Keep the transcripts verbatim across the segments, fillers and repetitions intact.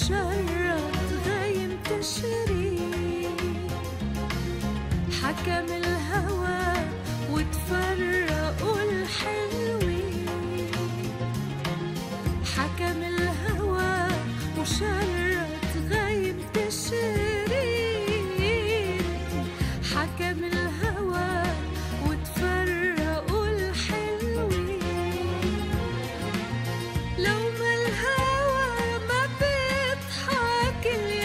وشرد غايم تشريق، حكم الهوى وتفرقوا الحلوين، حكم الهوى وشرد غايم تشريق، حكم الهوى وتفرقوا الحلوين. لو ما الهوى ما بيضحك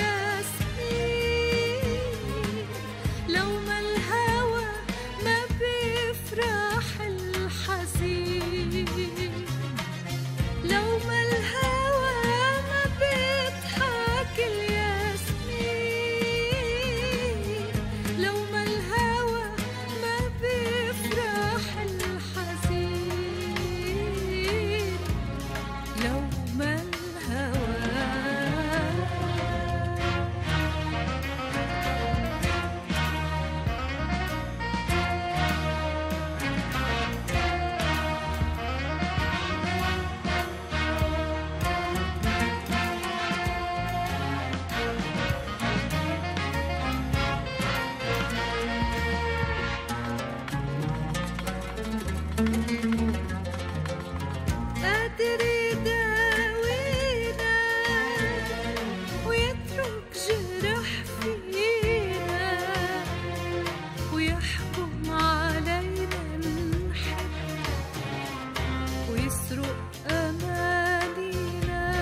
الياسمين، لو ما الهوى ما بيفرح الحزين، لو ما الهوى ما بيضحك الياسمين، لو ما الهوى ما بيفرح الحزين، لو ما الهوى. قادر يداوينا ويترك جرح فينا، ويحكم علينا نحب ويسرق أمانينا.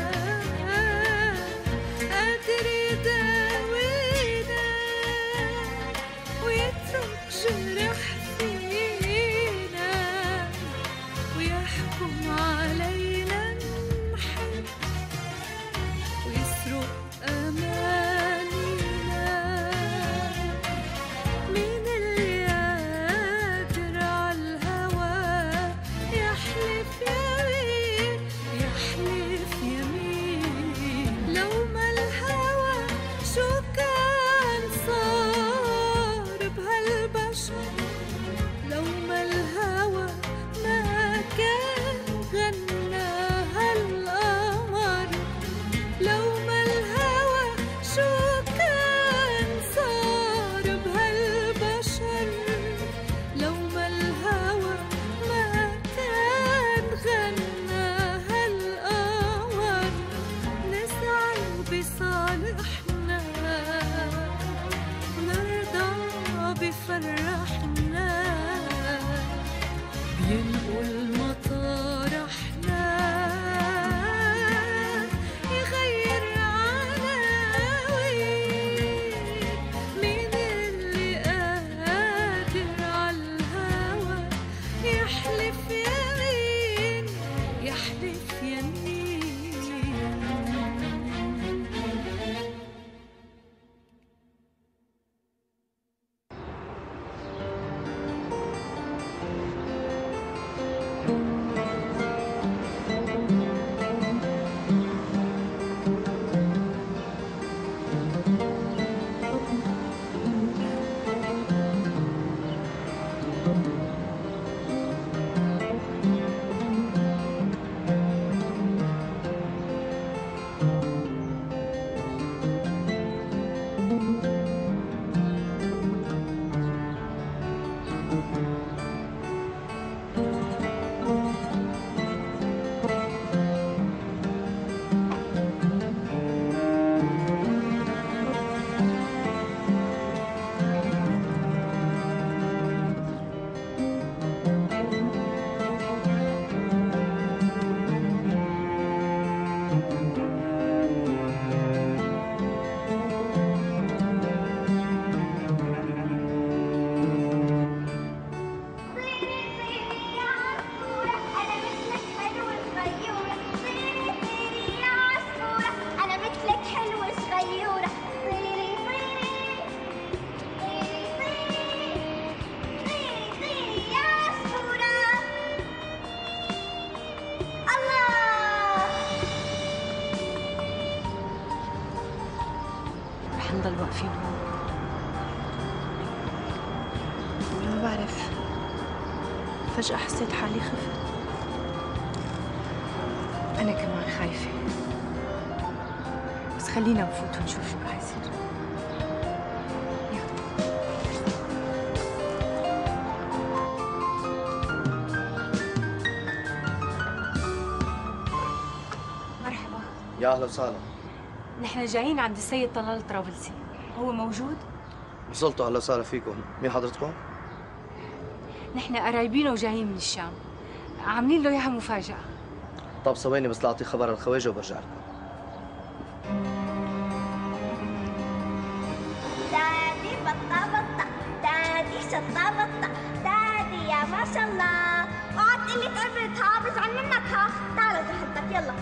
قادر يداوينا ويترك جرح فينا، ويحكم علينا نحب ويسرق أمانينا. مين اللي قادر عالهوى يحلف يمين، يحلف يمين؟ لو ما الهوى شو كان صار بهالبشر، لو ما الهوى ما كان غنى هالقمر، لو ما الهوى شو كان صار بهالبشر، لو ما الهوى ما كان غنى هالقمر. نسعى بصالحنا ونرضى بفرحنا، بينقل مطارحنا يغير عناوين. مين اللي قادر عالهوى يحلف يمين، يحلف يمين؟ نضل واقفين هون. ما بعرف، فجأة حسيت حالي خفت. أنا كمان خايفة. خلينا نفوت ونشوف شو رح يصير. مرحبا. يا اهلا وسهلا. نحن جايين عند السيد طلال طرابلسي، هو موجود؟ وصلتوا، اهلا وسهلا فيكم. مين حضرتكم؟ نحن قرايبينه وجايين من الشام، عاملين له اياها مفاجأة. طب ثواني بس لاعطيه خبر الخواجه وبرجع لكم. دادي بطة بطة، دادي شطة بطة، دادي يا ما شاء الله. وقعدت اللي تعبتها بزعل منكها. تعال زحمتك يلا.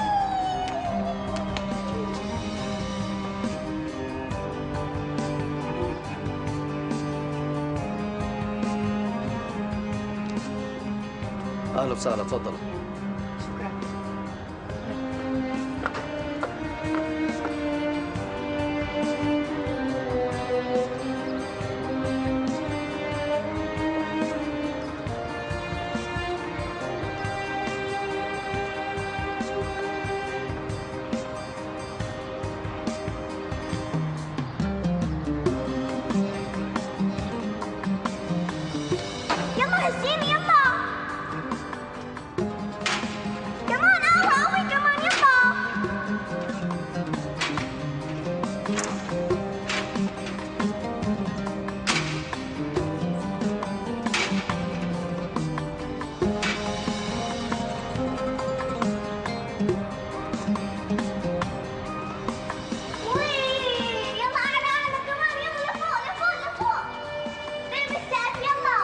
اهلا وسهلا، تفضلوا. شكرا. يلا هزيني يلا. كمان قهوة قهوة كمان يلا. وي يلا أعلى أعلى كمان يلا لفوق لفوق لفوق. بيبي السقف يلا.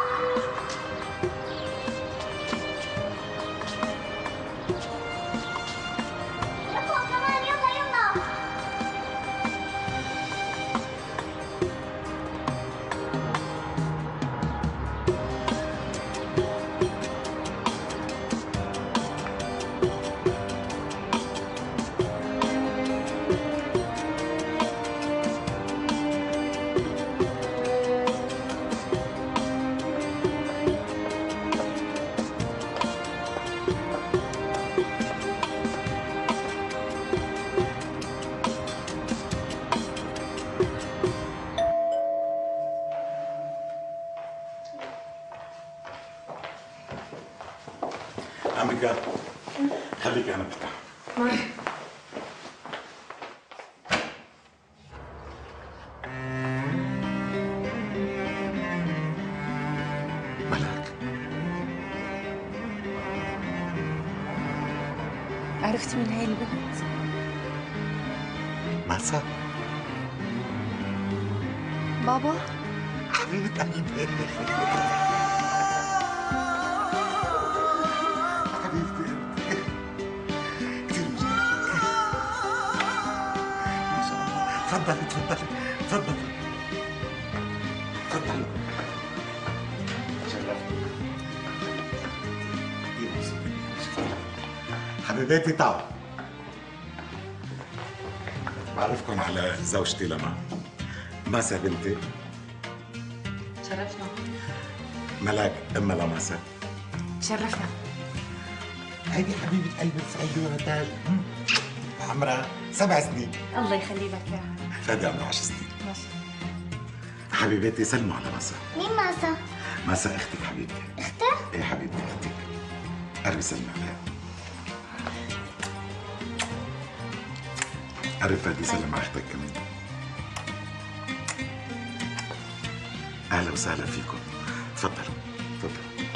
لفوق كمان يلا يلا. أمريكا خليك أنا بفتح. ملاك عرفت من هاي البنت؟ ماسا بابا؟ حبيبة قلبي. حبيبتي انت كثير مشتاق. ما شاء الله. تفضلي تفضلي تفضلي تفضلي. شرفتني. شكرا. حبيباتي تعالوا. بعرفكم على زوجتي لما. ماسا بنتي. شرفنا. ملاك أما لماسا. شرفنا. هيدي حبيبة قلبي الصغيرة تاج عمرها سبع سنين. الله يخلي لك اياها. فادي عمره عشر سنين. ماشي. حبيباتي سلموا على ماسا. مين ماسا؟ ماسا اختك حبيبتي. اختك؟ ايه حبيبتي اختك. قربي سلمي عليها. قرب فادي سلم على اختك كمان. اهلا وسهلا فيكم. تفضلوا تفضلوا.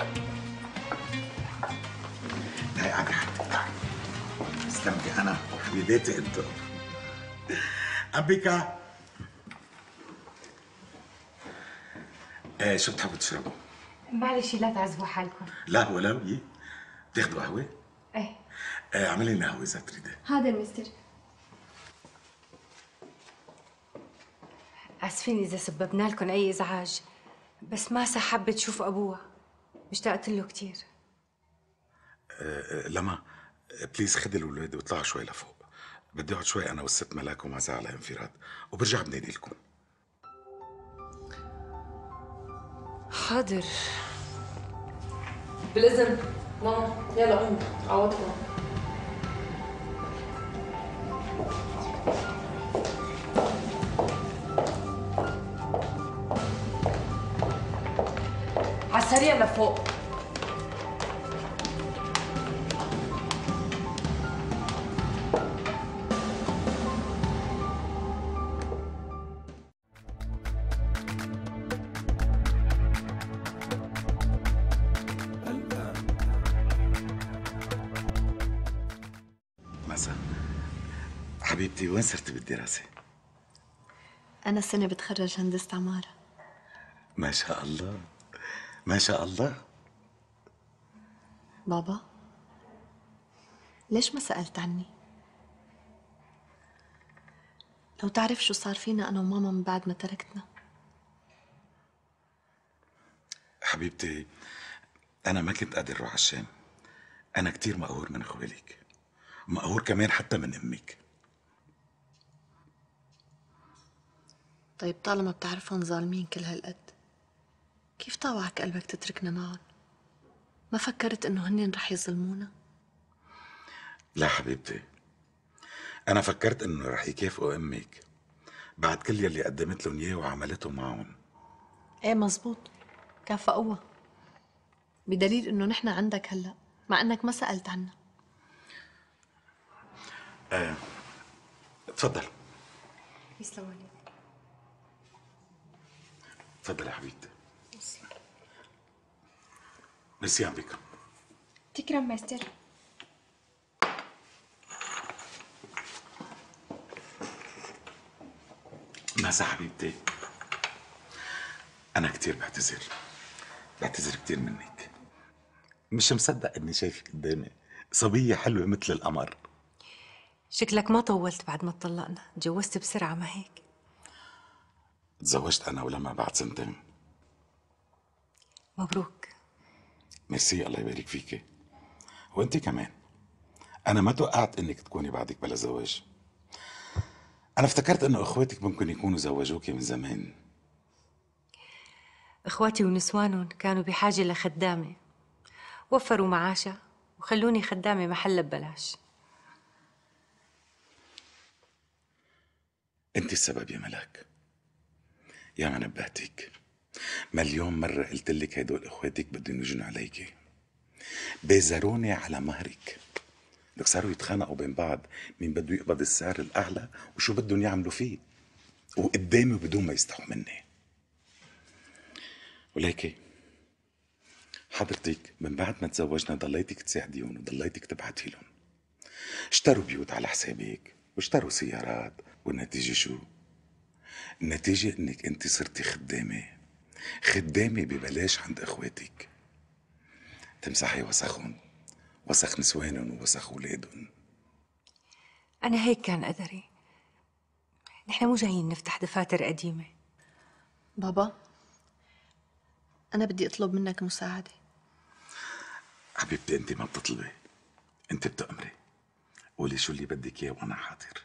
هاي قاعدة حبيبتي تعالي. استمتعي انا وحبيباتي انتم. أمبيكا. ايه شو بتحبوا تشربوا؟ معلش لا تعذبوا حالكم. لا ولا وي. بتاخدوا قهوة؟ ايه. آه اعملي لنا قهوة إذا تريدي. هذا المستر. اسفين اذا سببنا لكم اي ازعاج، بس ماسا حابة تشوف ابوها، اشتقت له كثير. آه لما بليز خدي الاولاد واطلعوا شوي لفوق. بدي اقعد شوي انا والست ملاك ومعزة على انفراد وبرجع بنادي لكم. حاضر. بالإذن ماما يلا قومي عوضكم. السريع لفوق. مساء حبيبتي، وين صرتي بالدراسة؟ أنا السنة بتخرج هندسة عمارة. ما شاء الله ما شاء الله. بابا، ليش ما سألت عني؟ لو تعرف شو صار فينا أنا وماما من بعد ما تركتنا. حبيبتي، أنا ما كنت قادر أروح على الشام. أنا كتير مقهور من خوالك، مقهور كمان حتى من أمك. طيب طالما بتعرفهم ظالمين كل هالقد، كيف طاوعك قلبك تتركنا معهم؟ ما فكرت إنه هنن رح يظلمونا؟ لا حبيبتي، أنا فكرت إنه رح يكافئوا أمك بعد كل يلي قدمت لهم إياه وعملته معهم. إيه مزبوط، كافئوها، بدليل إنه نحن عندك هلأ مع إنك ما سألت عنا. آه. تفضل. يسلم عليك. تفضل يا حبيبتي. ميرسي عم بكم. تكرم ماستر. مساء حبيبتي، أنا كتير بعتذر بعتذر كتير منك. مش مصدق إني شايفك قدامي صبية حلوة مثل القمر. شكلك ما طولت بعد ما اتطلقنا، تجوزت بسرعة ما هيك؟ تزوجت أنا ولما بعد سنتين. مبروك. ميرسي، الله يبارك فيكي. وانت كمان. انا ما توقعت انك تكوني بعدك بلا زواج. انا افتكرت انه اخواتك ممكن يكونوا زوجوكي من زمان. اخواتي ونسوانهم كانوا بحاجة لخدامة، وفروا معاشها وخلوني خدامة محلة ببلاش. انت السبب يا ملاك. يا ما نبهتك مليون مرة، قلت لك هدول اخواتك بدهم يجنوا عليكي. بيزروني على مهرك. لك صاروا يتخانقوا بين بعض مين بده يقبض السعر الاعلى وشو بدهم يعملوا فيه، وقدامي بدون ما يستحوا مني. ولكن حضرتك من بعد ما تزوجنا ضليتك تساعديهم وضليتك تبعتي لهم. اشتروا بيوت على حسابك واشتروا سيارات، والنتيجة شو؟ النتيجة انك انت صرتي خدامة خدامة ببلاش عند اخواتك، تمسحي وسخهم، وسخ نسوانهم ووسخ اولادهم. أنا هيك كان قدري. نحن مو جايين نفتح دفاتر قديمة. بابا، أنا بدي أطلب منك مساعدة. حبيبتي، انت ما بتطلبي، انت بتأمري. قولي شو اللي بدك اياه وانا حاضر.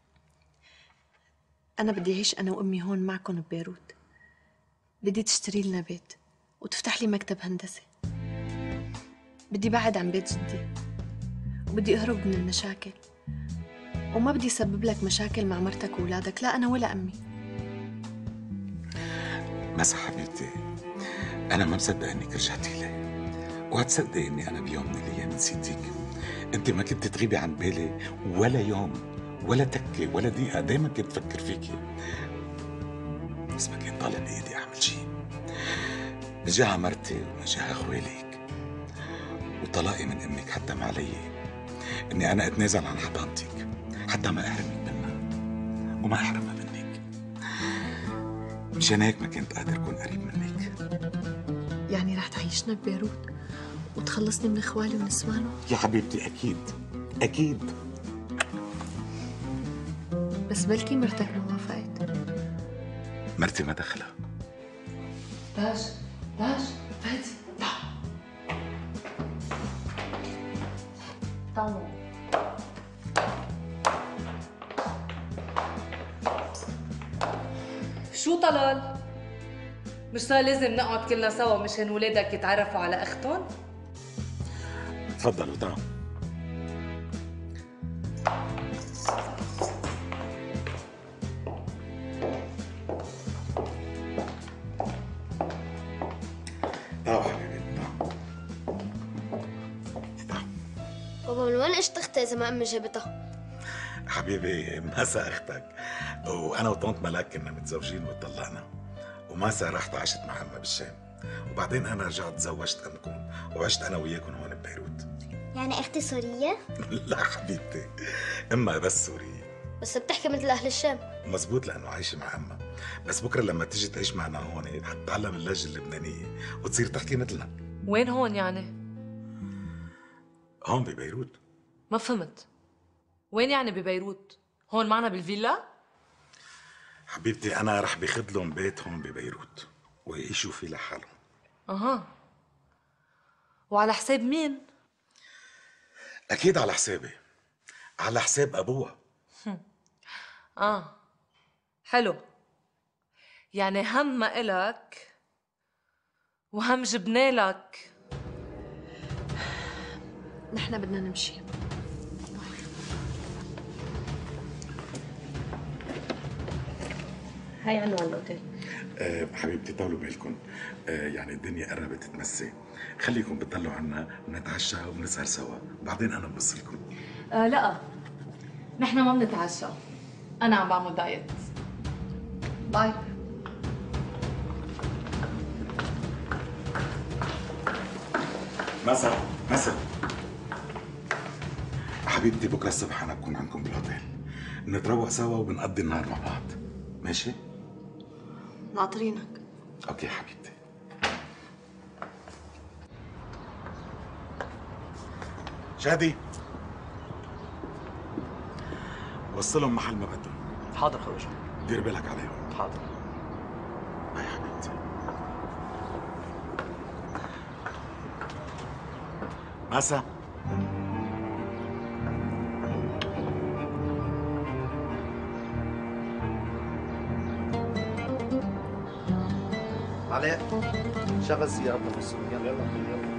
أنا بدي أعيش أنا وأمي هون معكم ببيروت. بدي تشتري لنا بيت وتفتح لي مكتب هندسي. بدي بعد عن بيت جدي، وبدي أهرب من المشاكل، وما بدي أسبب لك مشاكل مع مرتك وولادك، لا أنا ولا أمي. مسا حبيبتي، أنا ما مصدق إنك رجعتي لي، وهتصدقي إني أنا بيوم من الأيام نسيتك. أنت ما كنت تغيبي عن بالي ولا يوم ولا تكة ولا دقيقة، دايما كنت أفكر فيكي، بس ما كان طالع بإيدي أعمل شيء. نجاها مرتي ونجاها خوالك وطلاقي من أمك حتى ما علي إني أنا أتنازل عن حضانتك حتى ما أحرمك منها وما أحرمها منك. مشان هيك ما كنت قادر أكون قريب منك. يعني رح تعيشنا ببيروت وتخلصني من إخوالي ونسوانه؟ يا حبيبتي أكيد أكيد. بس بلكي مرتك ما وافقت. مرتي ما دخلها. تاج تاج فادي تعال تعال. شو طلال؟ مش صار لازم نقعد كلنا سوا مشان ولادك يتعرفوا على اختهم؟ تفضلوا تعالوا. تعالوا حبيبي. اختها اذا ما امي جابتها؟ حبيبي ماسا اختك، وانا وطنط ملاك كنا متزوجين واتطلقنا، وماسا راحت عاشت مع امها بالشام، وبعدين انا رجعت تزوجت امكم وعشت انا وياكم هون ببيروت. يعني اختي سورية؟ لا حبيبتي، امها بس سورية. بس بتحكي مثل اهل الشام. مزبوط لانه عايشه مع امها، بس بكره لما تيجي تعيش معنا هون حتتعلم اللهجه اللبنانيه وتصير تحكي مثلنا. وين هون يعني؟ هون ببيروت. ما فهمت. وين يعني ببيروت؟ هون معنا بالفيلا؟ حبيبتي انا رح باخذ لهم بيت هون ببيروت ويعيشوا فيه لحالهم. اها. وعلى حساب مين؟ اكيد على حسابي، على حساب ابوها. اه حلو، يعني هم ما إلك وهم جبنالك. نحن بدنا نمشي. هاي عنوان الاوتيل. أه حبيبتي طولوا بالكم، أه يعني الدنيا قربت تمسي، خليكم بتطلعوا عنا ونتعشى ونسهر سوا، بعدين انا بوصلكم. آه لا، نحن ما بنتعشى، انا عم بعمل دايت. باي. مسا مسا حبيبتي، بكره الصبح انا بكون عندكم بالاوتيل، بنتروق سوا وبنقضي النهار مع بعض، ماشي؟ ناطرينك. اوكي حبيبتي. شادي وصلهم محل ما بدهم. حاضر خوجة. دير بالك عليهم. حاضر. باي حبيبتي. مسا علاء شغل سيارتنا في السوق. يلا يلا يلا.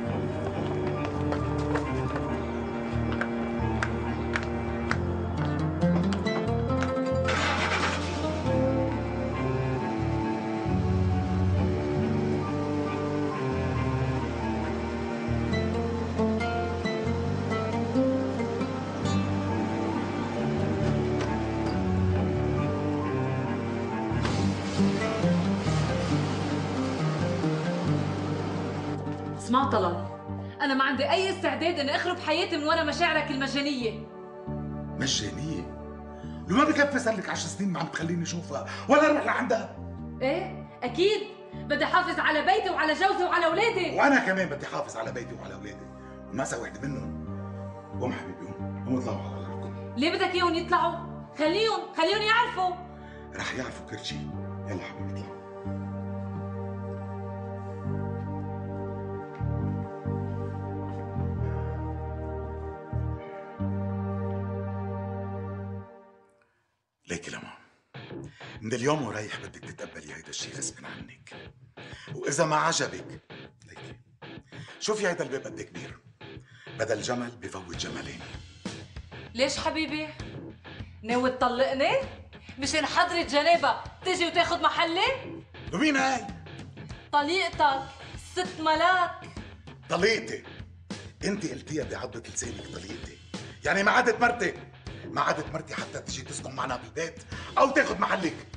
اسمع طلال، أنا ما عندي أي استعداد إني أخرب حياتي من ورا مشاعرك المجانية. مجانية؟ لو ما بكفي صار لك عشر سنين ما عم تخليني اشوفها ولا اروح لعندها. إيه؟ أكيد، بدي أحافظ على بيتي وعلى جوزي وعلى أولادي. وانا كمان بدي احافظ على بيتي وعلى اولادي، وما سوي وحده منهم. قوم حبيبي قوم، قوم اطلعوا على غيركم. ليه بدك إياهم يطلعوا؟ خليهم، خليهم يعرفوا. رح يعرفوا كل شيء. يلا حبيبي اطلعوا. ليكي لما من اليوم ورايح بدك تتقبلي هيدا الشيء غصب عنك، واذا ما عجبك ليكي شوفي هيدا الباب قد كبير، بدل جمل بفوت جملين. ليش حبيبي؟ ناوي تطلقني؟ مشان حضرة جنابة تجي وتاخد محلي؟ ومين هاي؟ طليقتك ست ملاك. طليقتي؟ انت قلتيها بعضة لسانك طليقتي، يعني ما عادت مرتي، ما عادت مرتي حتى تجي تسكن معنا بالبيت او تاخد محلك.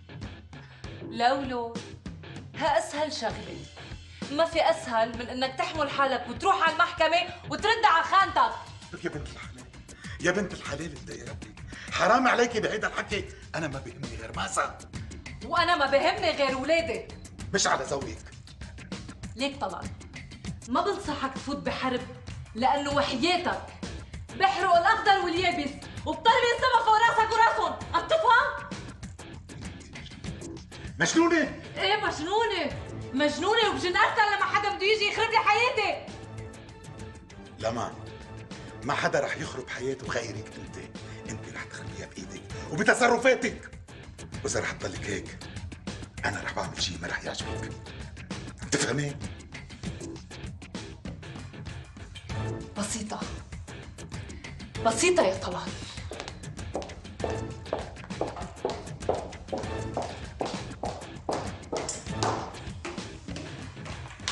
لولو، ها اسهل شغله، ما في اسهل من انك تحمل حالك وتروح على المحكمه وترد على خانتك. لك يا بنت الحلال، يا بنت الحلال انت يا ربي، حرام عليكي بهيدا الحكي، انا ما بيهمني غير ماسا، وانا ما بهمني غير ولادي. مش على ذوقك. ليك طلال، ما بنصحك تفوت بحرب، لانه وحياتك بحرق الاخضر واليابس وبطربي السما فوق راسك وراسهم، عم تفهم؟ مجنونة؟ ايه مجنونة، مجنونة وبجن أكثر لما حدا بده يجي يخرب لي حياتي. لما ما حدا رح يخرب حياته غيرك انت، انت رح تخربيها بايدك وبتصرفاتك، واذا رح تضلك هيك انا رح بعمل شيء ما رح يعجبك، تفهمي؟ بسيطة بسيطة يا طلال.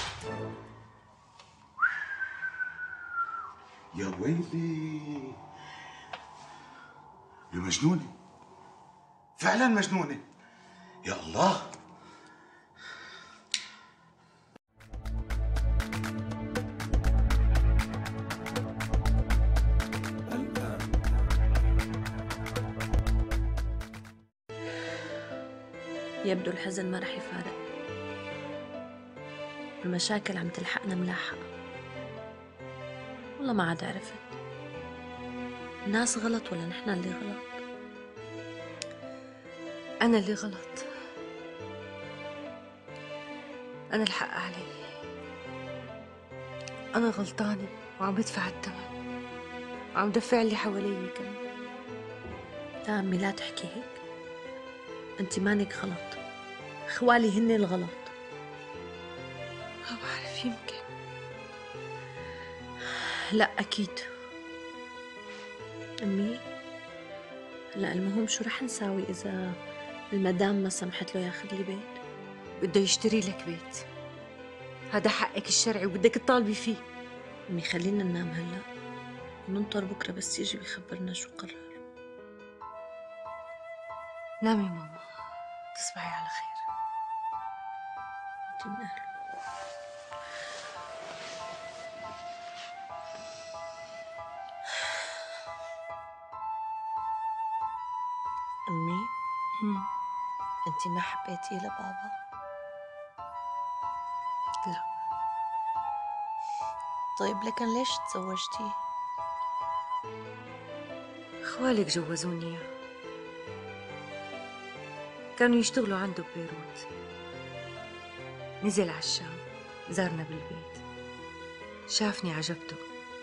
يا ويلي مجنونة، فعلا مجنونة. يا الله. يبدو الحزن ما رح يفارق، المشاكل عم تلحقنا ملاحقة. والله ما عاد عرفت الناس غلط ولا نحن اللي غلط. أنا اللي غلط، أنا الحق علي، أنا غلطانة وعم بدفع الثمن وعم دفع اللي حوالي كمان. لا أمي لا تحكي هيك، أنت مانك غلط، خوالي هن الغلط. ما بعرف، يمكن. لا أكيد. أمي هلا المهم شو رح نساوي إذا المدام ما سمحت له ياخذ لي بيت؟ بده يشتري لك بيت، هذا حقك الشرعي وبدك تطالبي فيه. أمي خلينا ننام هلا وننطر بكره بس يجي بيخبرنا شو قرر. نامي ماما، تصبحي على خير. انت من أهله. أمي هم. أنت ما حبيتي لبابا؟ لا. طيب لكن ليش تزوجتي؟ خوالك جوزوني اياه، كانوا يشتغلوا عنده ببيروت، نزل على الشام زارنا بالبيت، شافني عجبته،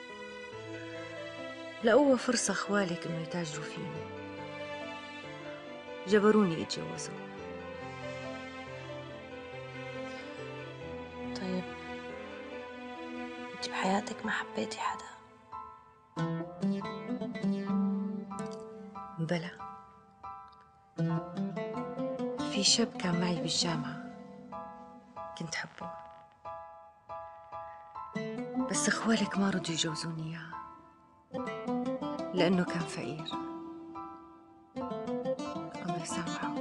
لقوها فرصة خوالك انه يتاجروا فيني، جبروني اتجوزوا. طيب انت بحياتك ما حبيتي حدا؟ بلا، في شاب كان معي بالجامعة كنت حبه، بس اخوالك ما رضوا يجوزوني اياه لأنه كان فقير. الله يسامحه.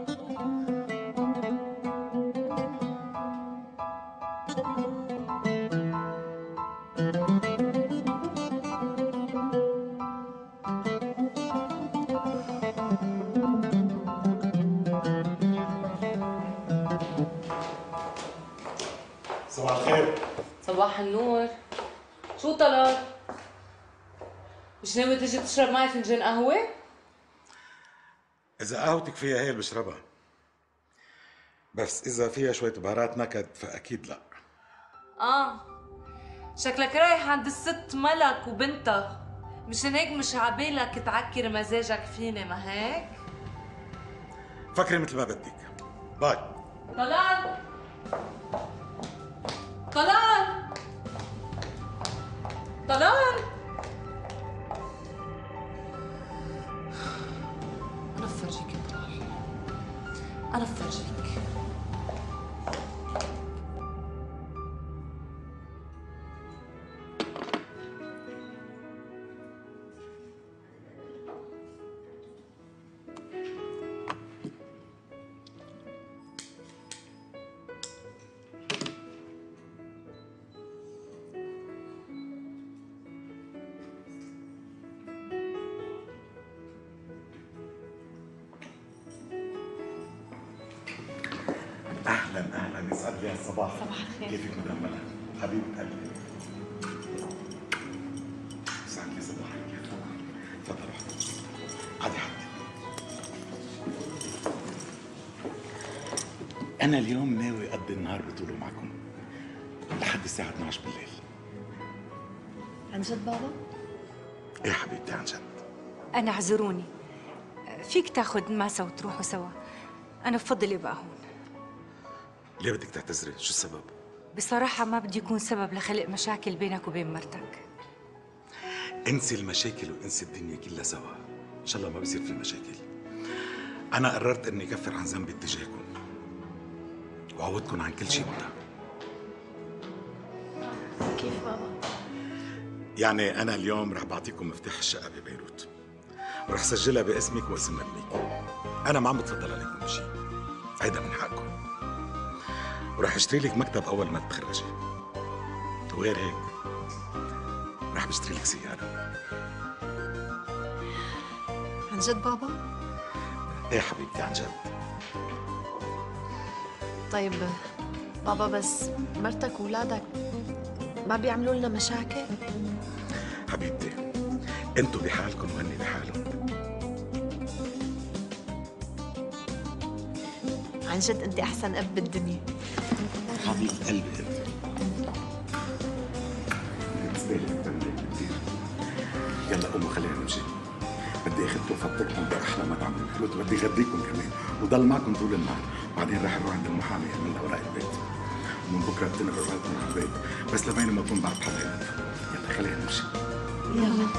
صباح الخير. صباح النور. شو طلب؟ مش ناوي تجي تشرب معي فنجان قهوة؟ إذا قهوتك فيها هيل بشربها، بس إذا فيها شوية بهارات نكد فأكيد لا. آه، شكلك رايح عند الست ملك وبنتها، مشان هيك مش عبالك تعكر مزاجك فيني، ما هيك؟ فكري مثل ما بدك. باي. طلال طلال طلال أنا بفرجيك يا طلال، أنا بفرجيك. اهلا اهلا، يسعد لي هالصباح. صباح الخير. كيفك مدام ملك؟ حبيبه قلبي. يسعد لي صباحك يا فندم. تفضلوا حضرتك، عادي حدي. انا اليوم ناوي اقضي النهار بطوله معكم لحد الساعه اثنعش بالليل. عن جد بابا؟ ايه حبيبتي عن جد. أنا اعذروني، فيك تاخذ ماسة وتروحوا سوا، أنا بفضل يبقى هون. ليه بدك تعتذري؟ شو السبب؟ بصراحة ما بدي يكون سبب لخلق مشاكل بينك وبين مرتك. انسي المشاكل وانسي الدنيا كلها سوا، ان شاء الله ما بصير في مشاكل. انا قررت اني كفر عن ذنبي اتجاهكم وعودكم عن كل شيء مرة. كيف بابا؟ يعني انا اليوم رح بعطيكم مفتاح الشقة ببيروت، ورح سجلها باسمك واسم ملك. انا ما عم بتفضل عليكم بشيء، هيدا من حقكم. ورح اشتري لك مكتب اول ما تتخرجي، وغير هيك رح بشتري لك سياره. عن جد بابا؟ ايه حبيبتي عن جد. طيب بابا، بس مرتك وولادك ما بيعملوا لنا مشاكل؟ حبيبتي انتوا بحالكم وهني بحالهم. عن جد انت احسن اب بالدنيا. حبيب قلبي انت. يلا قوموا خلينا نمشي. بدي اخذكم فطركم باحلى مطعم بالبيروت، وبدي اغديكم كمان وضل معكم طول النهار. بعدين راح نروح عند المحامي يعمل لنا اوراق البيت، ومن بكره بتنقلوا راتبكم على البيت، بس لبين ما اكون بعد حدا. يلا خلينا نمشي. يلا.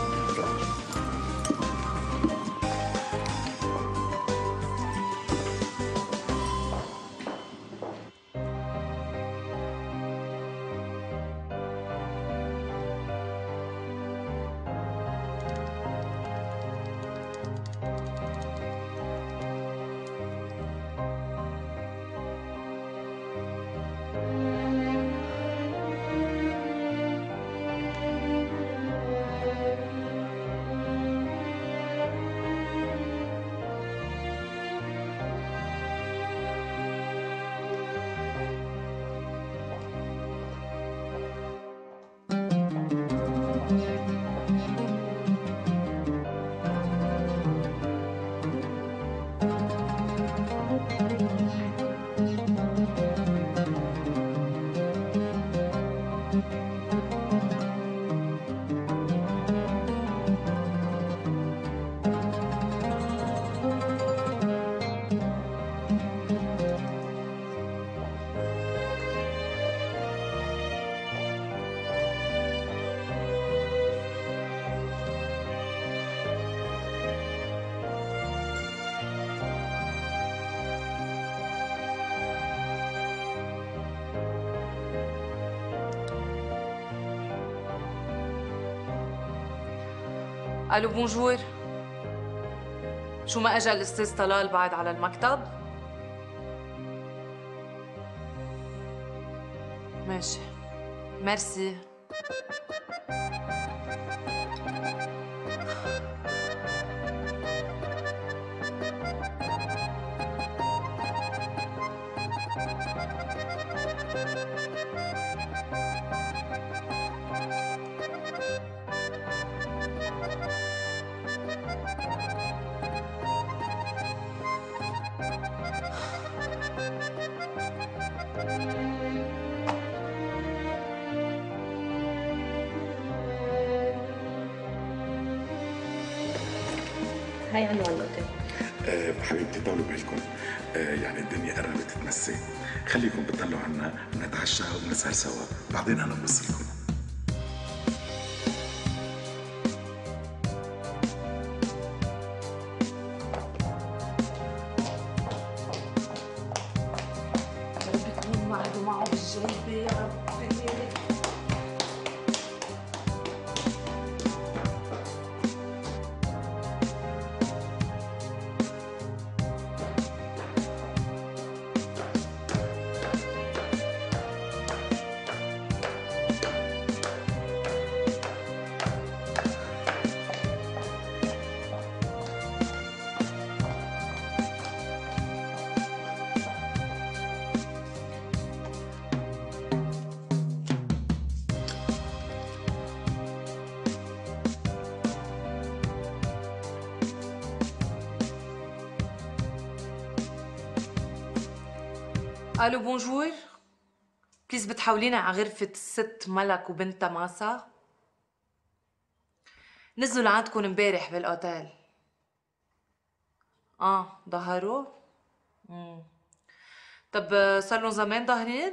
الو بونجور. شو ما اجى الاستاذ طلال بعد على المكتب؟ ماشي، ميرسي. هاي عنوان الاوتيل. أه حبيبتي طولوا بالكم. أه يعني الدنيا قربت تمسي، خليكم بتطلعوا عنا ونتعشى ونسهر سوا، بعدين انا بوصيكم. يا رب يكون معه معه بالجيبه يا ربي. الو بونجور. بليز بتحولينا على غرفة الست ملك وبنتها ماسا. نزلوا لعندكم امبارح بالاوتيل. اه ظهروا؟ امم طب صار لهم زمان ظاهرين؟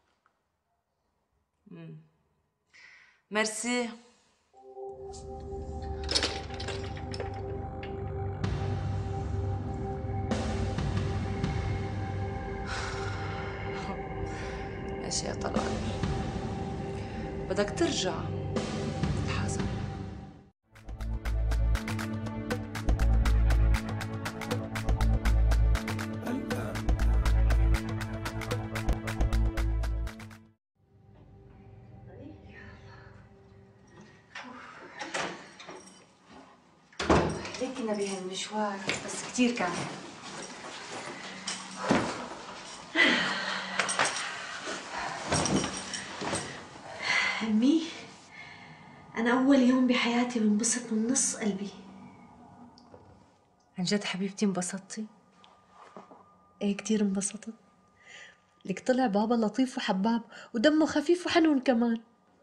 امم ميرسي. ماشي يا طلال، بدك ترجع تحاسب. تعبتينا بهالمشوار بس كثير كان. أمي، أنا أول يوم بحياتي بنبسط من نص قلبي. عن جد حبيبتي انبسطتي؟ إيه كتير انبسطت. لك طلع بابا لطيف وحباب ودمه خفيف وحنون كمان.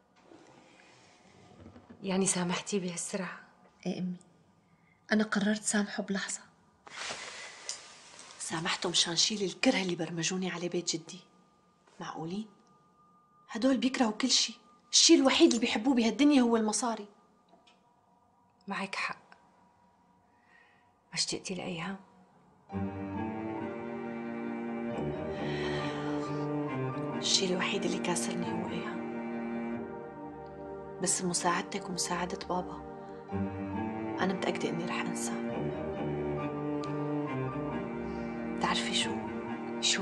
يعني سامحتيه بهالسرعة؟ إيه أمي، أنا قررت سامحه بلحظة. سامحته مشان شيل الكره اللي برمجوني عليه بيت جدي. معقولين؟ هدول بيكرهوا كل شيء، الشيء الوحيد اللي بيحبوه بهالدنيا هو المصاري. معك حق. ما اشتقتي لأيام؟ الشيء الوحيد اللي كاسرني هو ايام. بس مساعدتك ومساعدة بابا أنا متأكدة إني رح أنساه. بتعرفي شو؟ شو؟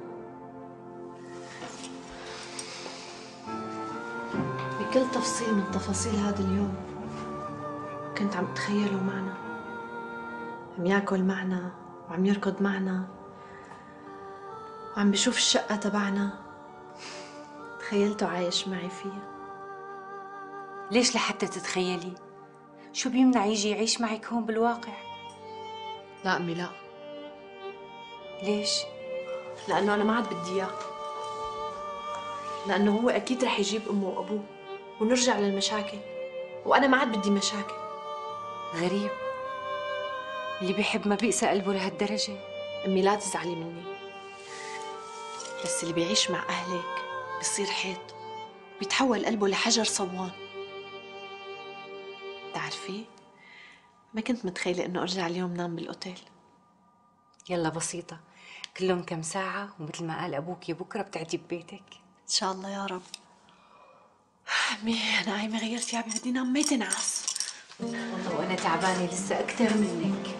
بكل تفصيل من تفاصيل هذا اليوم كنت عم أتخيله معنا، عم ياكل معنا وعم يركض معنا وعم بشوف الشقة تبعنا. تخيلته عايش معي فيها. ليش لحتى تتخيلي؟ شو بيمنع يجي يعيش معك هون بالواقع؟ لا أمي لا. ليش؟ لأنه أنا ما عاد بدي إياه. لأنه هو أكيد رح يجيب أمه وأبوه ونرجع للمشاكل، وأنا ما عاد بدي مشاكل. غريب، اللي بيحب ما بيقسى قلبه لهالدرجة. أمي لا تزعلي مني، بس اللي بيعيش مع أهلك بيصير حيط، بيتحول قلبه لحجر صوان. بتعرفي، ما كنت متخيلة إنه أرجع اليوم نام بالأوتيل. يلا بسيطة، كلهم كم ساعة ومثل ما قال أبوك بكرة بتعدي ببيتك. إن شاء الله يا رب. أمي أنا قايمة غيرت ثيابي بدي نام، ما تنعس. والله وأنا تعبانة لسه أكثر منك.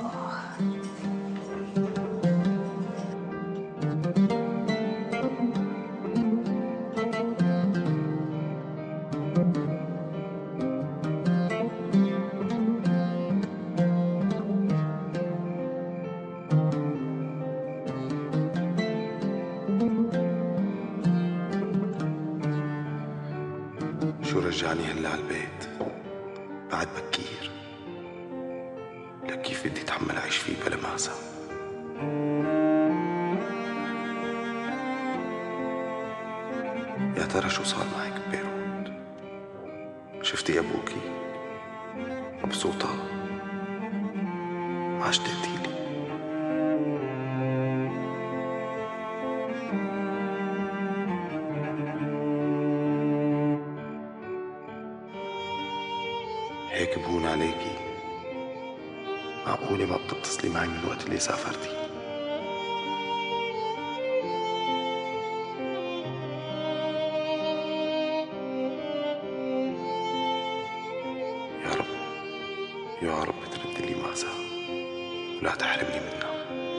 شو رجعني هلا على البيت بعد بكير؟ لك كيف بدي اتحمل اعيش فيه بلا مأساة؟ يا ترى شو صار معك ببيروت؟ شفتي ابوكي؟ مبسوطة؟ ما اشتقتي لي؟ هيك بهون عليكي؟ معقولة ما بتتصلي معي من الوقت اللي سافرتي؟ يا رب يا رب ترد لي مأساة ولا تحرمني منها.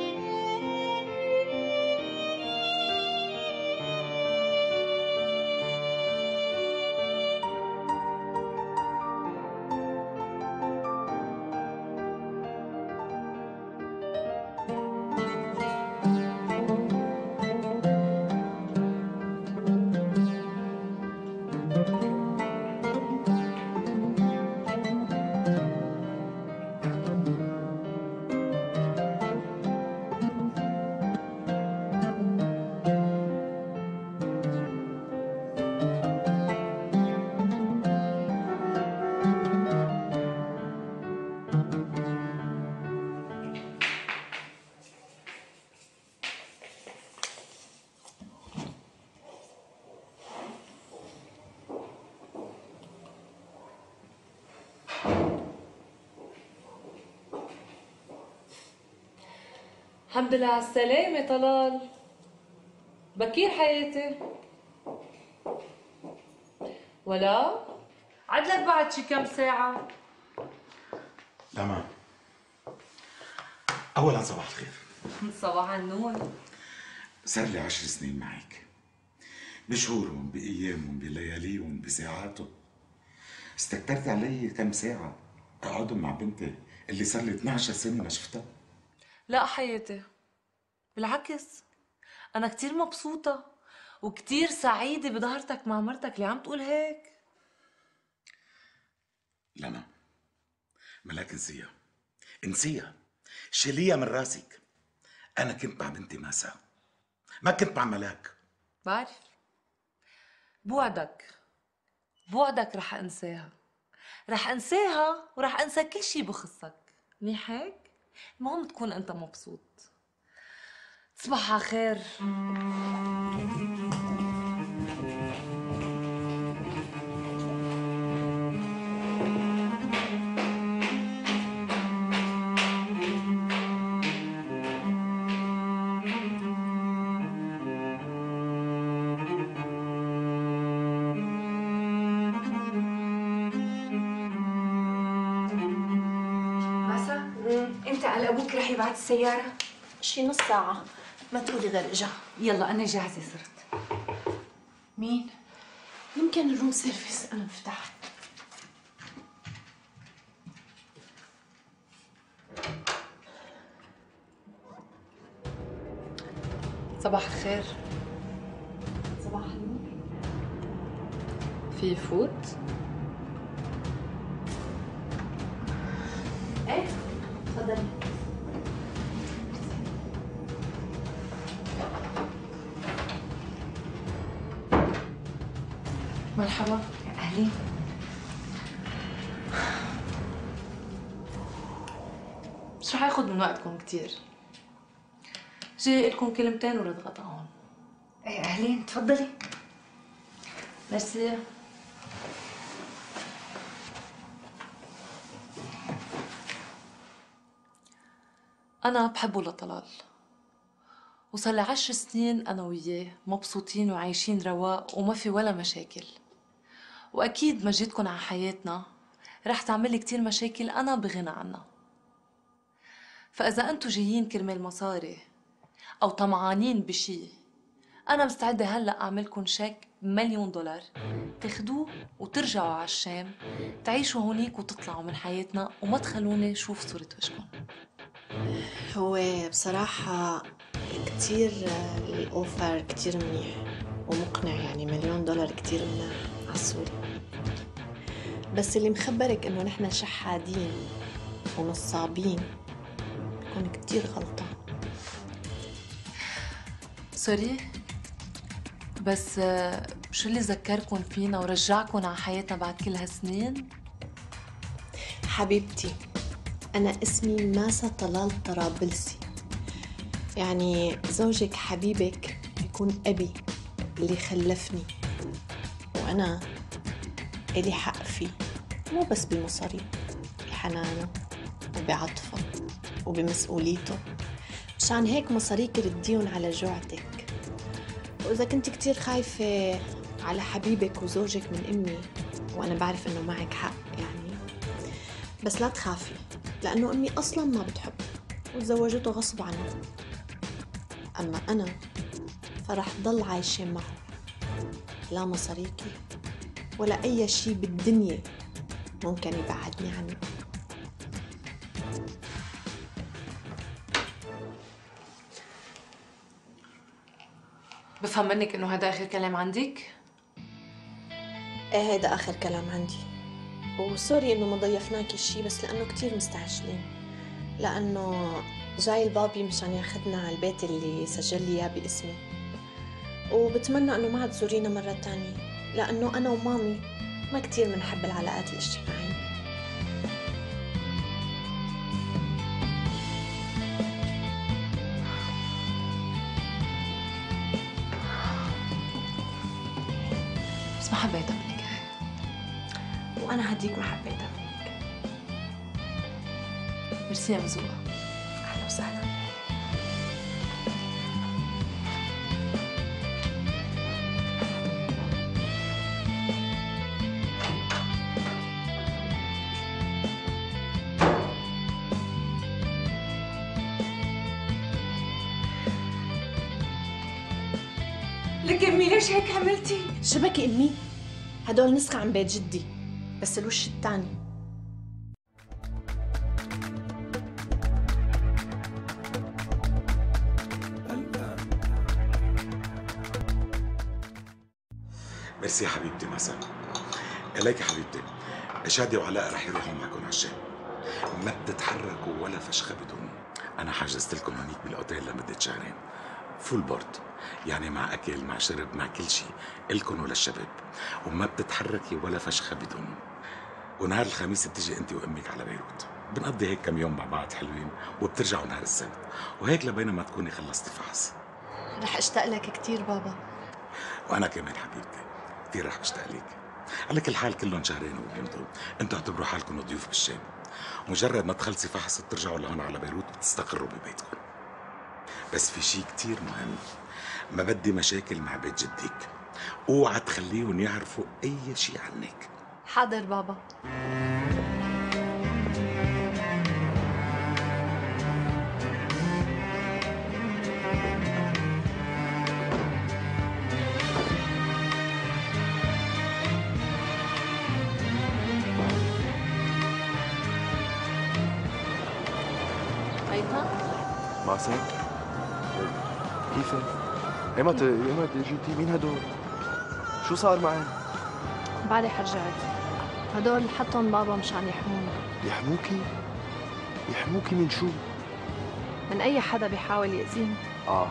الحمد لله على السلامة طلال. بكير حياتي. ولا عدلك بعد شي كم ساعة. تمام. أولا صباح الخير. صباح النور. صار لي عشر سنين معك، بشهورهم بأيامهم بلياليهم بساعاتهم. استكترت علي كم ساعة أقعدهم مع بنتي اللي صار لي اثنعش سنه ما شفتها. لا حياتي، بالعكس أنا كتير مبسوطة وكتير سعيدة بظهرتك مع مرتك اللي عم تقول هيك. لما ملاك انسيها، انسيها، شيليها من راسك. أنا كنت مع بنتي ماسا، ما كنت مع ملاك. بعرف، بوعدك بوعدك رح أنساها، رح أنساها ورح أنسى كل شي بخصك. منيح هيك؟ المهم تكون أنت مبسوط. تصبح على خير. انت على ابوك رح يبعت السيارة؟ شي نص ساعة، ما تقولي غير اجا. يلا انا جاهزة صرت. مين؟ يمكن الروم سيرفيس، انا بفتح. صباح الخير. صباح النور. في فوت؟ ايه تفضلي. مرحبا. اهلين. مش رح ياخد من وقتكم كتير، جاي لكم كلمتين ورد غطا هون. ايه اهلين، تفضلي. ميرسي. أنا بحبه لطلال، وصار لي عشر سنين أنا وياه مبسوطين وعايشين رواق وما في ولا مشاكل. وأكيد مجيتكن على حياتنا رح تعملي كتير مشاكل أنا بغنى عنها. فإذا أنتو جايين كرمال مصاري أو طمعانين بشي، أنا مستعدة هلأ أعملكن شيك مليون دولار تاخدوه وترجعوا على الشام تعيشوا هونيك وتطلعوا من حياتنا وما تخلوني شوف صورة وجهكن. هو بصراحة كتير الأوفر كتير منيح ومقنع، يعني مليون دولار كتير منيح على السوري. بس اللي مخبرك إنه نحن شحادين ونصابين بكون كتير غلطان. سوري، بس شو اللي ذكركن فينا ورجعكن على حياتنا بعد كل هالسنين؟ حبيبتي، أنا اسمي ماسا طلال طرابلسي، يعني زوجك حبيبك بيكون أبي اللي خلفني، وأنا إلي حق فيه، مو بس بالمصاريف، بحنانه وبعطفه وبمسؤوليته. مشان هيك مصاريك رديهم على جوعتك. وإذا كنت كتير خايفة على حبيبك وزوجك من أمي، وأنا بعرف إنه معك حق يعني، بس لا تخافي، لأنه أمي أصلاً ما بتحب وتزوجته غصب عنه. أما أنا فرح ضل عايشة معه، لا مصاريكي ولا أي شي بالدنيا ممكن يبعدني عنه. بفهم منك إنه هذا آخر كلام عندك؟ إيه هيدا آخر كلام عندي، وسوري إنه ما ضيفناكي شي، بس لأنه كتير مستعجلين، لأنه جاي البابي مشان ياخدنا على البيت اللي سجل لي إياه باسمي، وبتمنى إنه ما عاد تزورينا مرة تانية، لأنه أنا ومامي ما كتير منحب العلاقات الاجتماعية. بس ما حبيتها منك هاي. وأنا هديك ما حبيتها منك. ميرسي يا مزوقة. أهلا وسهلا. لك امي ليش هيك عملتي؟ شبكي امي، هدول نسخة عن بيت جدي بس الوش الثاني. ميرسي يا حبيبتي مساء. إليك يا حبيبتي، شادي وعلاء رح يروحوا معكم على الشام، ما بتتحركوا ولا فشخة بدون. أنا حجزت لكم هونيك بالأوتيل لمدة شهرين، فول بورد، يعني مع أكل مع شرب مع كل شيء، إلكن وللشباب، وما بتتحركي ولا فشخة بدون. ونهار الخميس بتجي أنت وأمك على بيروت، بنقضي هيك كم يوم مع بعض حلوين، وبترجعوا نهار السبت، وهيك لبينما تكوني خلصتي فحص. رح اشتاق لك كثير بابا. وأنا كمان حبيبتي كثير رح بشتاق لك. على كل حال كلهم شهرين وبيمضوا، انتوا اعتبروا حالكم ضيوف بالشام. مجرد ما تخلصي فحص بترجعوا لهون على بيروت وبتستقروا ببيتكم. بس في شيء كتير مهم، ما بدي مشاكل مع بيت جدك، اوعى تخليهم يعرفوا اي شيء عنك. حاضر بابا. ماسك؟ كيفك؟ ايمت ايمت جيتي؟ مين هدول؟ شو صار معي؟ امبارح رجعت. هدول حطهم بابا مشان يحمونا. يحموكي؟ يحموكي من شو؟ من أي حدا بيحاول يأذيني. آه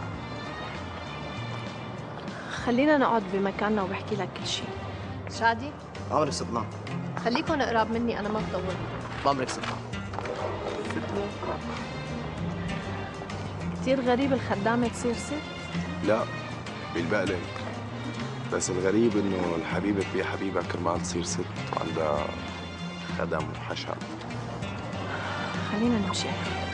خلينا نقعد بمكاننا وبحكي لك كل شيء. شادي؟ عمرك صدنان. خليكن قراب مني، أنا ما بطول. عمرك صدنان. كثير غريب الخدامة تصير ست. لا بالبقلك، بس الغريب انه الحبيبة تبيع حبيبها كرمال تصير ست وعندها خدم وحشم. خلينا نمشي.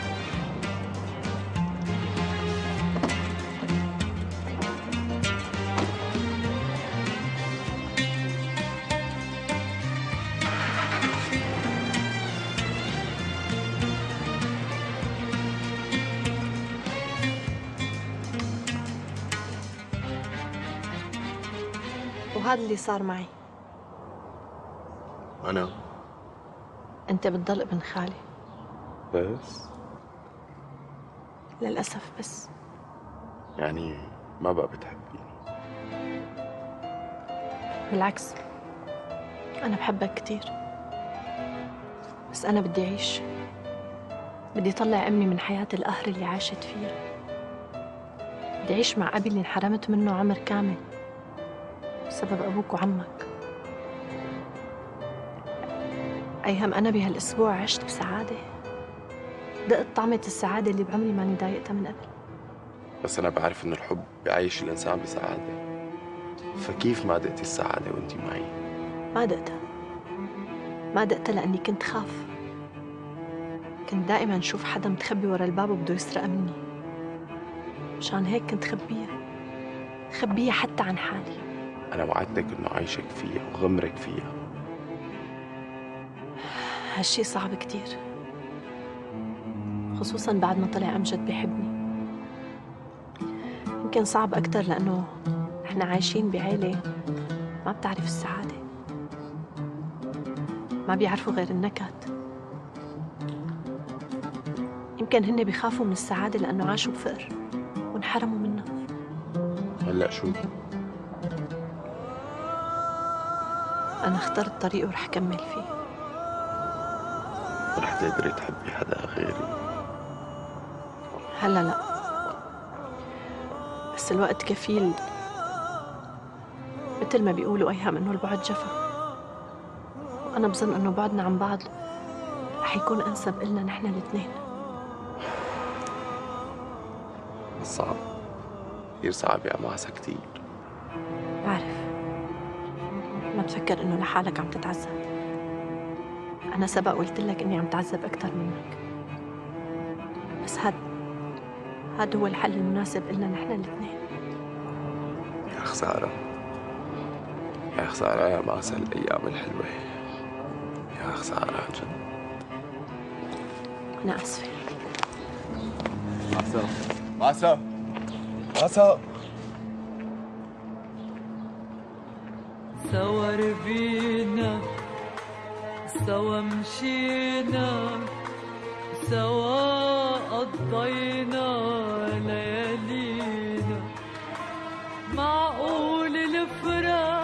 وهذا اللي صار معي. أنا؟ أنت بتضل ابن خالي. بس؟ للأسف بس. يعني ما بقى بتحبيني؟ بالعكس، أنا بحبك كتير، بس أنا بدي أعيش. بدي أطلع أمي من حياة القهر اللي عاشت فيها. بدي أعيش مع أبي اللي انحرمت منه عمر كامل بسبب أبوك وعمك. أيهم أنا بهالأسبوع عشت بسعادة، دقت طعمة السعادة اللي بعمري ماني ضايقتها من قبل. بس أنا بعرف إنه الحب بيعيش الإنسان بسعادة، فكيف ما دقتي السعادة وأنتي معي؟ ما دقتها، ما دقتها لأني كنت خاف. كنت دائما أشوف حدا متخبي ورا الباب وبده يسرق مني، مشان هيك كنت خبيها، خبيها حتى عن حالي. أنا وعدتك إنه عايشك فيها وغمرك فيها. هالشي صعب كتير، خصوصاً بعد ما طلع أمجد بيحبني. يمكن صعب أكتر لأنه إحنا عايشين بعيلة ما بتعرف السعادة، ما بيعرفوا غير النكد. يمكن هن بيخافوا من السعادة لأنه عاشوا بفقر وانحرموا منها. هلأ شو؟ أنا اخترت طريق ورح كمل فيه. رح تقدري تحبي حدا غيري؟ هلا لا، بس الوقت كفيل. مثل ما بيقولوا أيهم إنه البعد جفا، وأنا بظن إنه بعدنا عن بعض رح يكون أنسب إلنا نحن الاثنين. صعب، كثير صعب يا ماسة، كثير. بعرف، ما تفكر إنه لحالك عم تتعذب. أنا سبق قلت لك إني عم تعذب أكثر منك، بس هاد هاد هو الحل المناسب إلنا نحن الاثنين. يا خسارة، يا خسارة يا ماسة الأيام الحلوة، يا خسارة عن جد. أنا آسفة. ماسة ماسة ماسة. سوا ربينا، سوا مشينا، سوا قضينا ليالينا. معقول الفراق